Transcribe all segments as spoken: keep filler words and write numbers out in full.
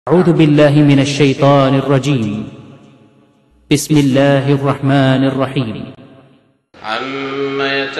أعوذ بالله من الشيطان الرجيم. بسم الله الرحمن الرحيم. عم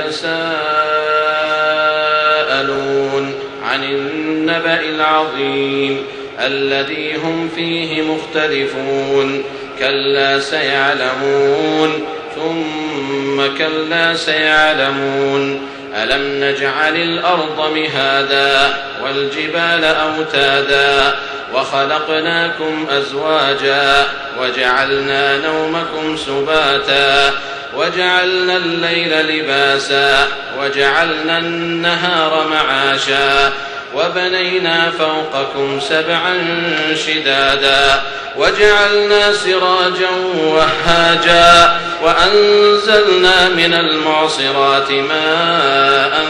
يتساءلون عن النبأ العظيم الذي هم فيه مختلفون كلا سيعلمون ثم كلا سيعلمون ألم نجعل الأرض مهادا والجبال أوتادا وخلقناكم أزواجا وجعلنا نومكم سباتا وجعلنا الليل لباسا وجعلنا النهار معاشا وبنينا فوقكم سبعا شدادا وجعلنا سراجا وهاجا وأنزلنا من المعصرات ماء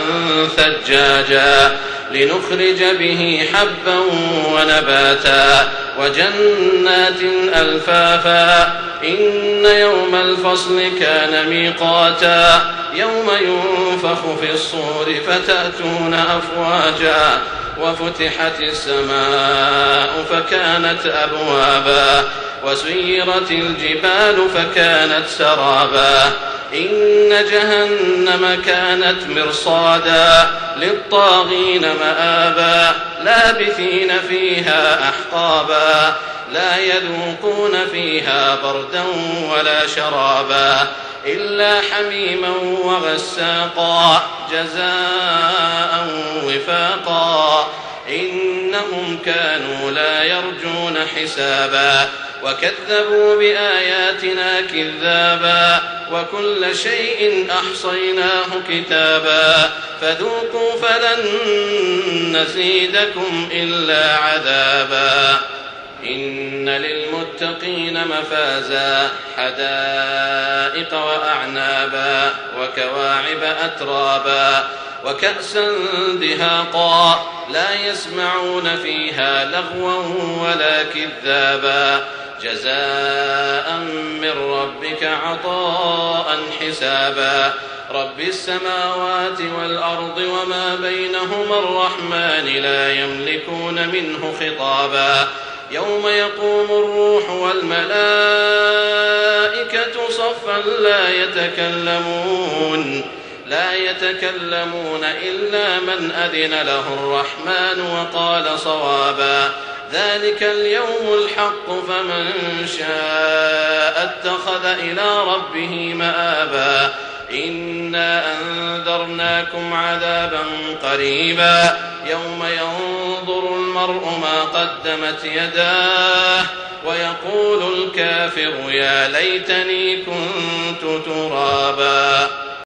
ثجاجا لنخرج به حبا ونباتا وجنات ألفافا إن يوم الفصل كان ميقاتا يوم ينفخ في الصور فتأتون أفواجا وفتحت السماء فكانت أبوابا وسيرت الجبال فكانت سرابا إن جهنم كانت مرصادا للطاغين مآبا لابثين فيها أحقابا لا يذوقون فيها بردا ولا شرابا إلا حميما وغساقا جزاء وفاقا إنهم كانوا لا يرجون حسابا وكذبوا بآياتنا كذابا وكل شيء أحصيناه كتابا فذوقوا فلن نزيدكم إلا عذابا إن للمتقين مفازا حدائق وأعنابا وكواعب أترابا وكأسا دهاقا لا يسمعون فيها لغوا ولا كذابا جزاء من ربك عطاء حسابا رب السماوات والأرض وما بينهما الرحمن لا يملكون منه خطابا يوم يقوم الروح والملائكة صفا لا يتكلمون لا يتكلمون إلا من أذن له الرحمن وقال صوابا ذلك اليوم الحق فمن شاء اتخذ إلى ربه مآبا إنا أنذرناكم عذابا قريبا يوم ينظر المرء ما قدمت يداه ويقول الكافر يا ليتني كنت ترابا.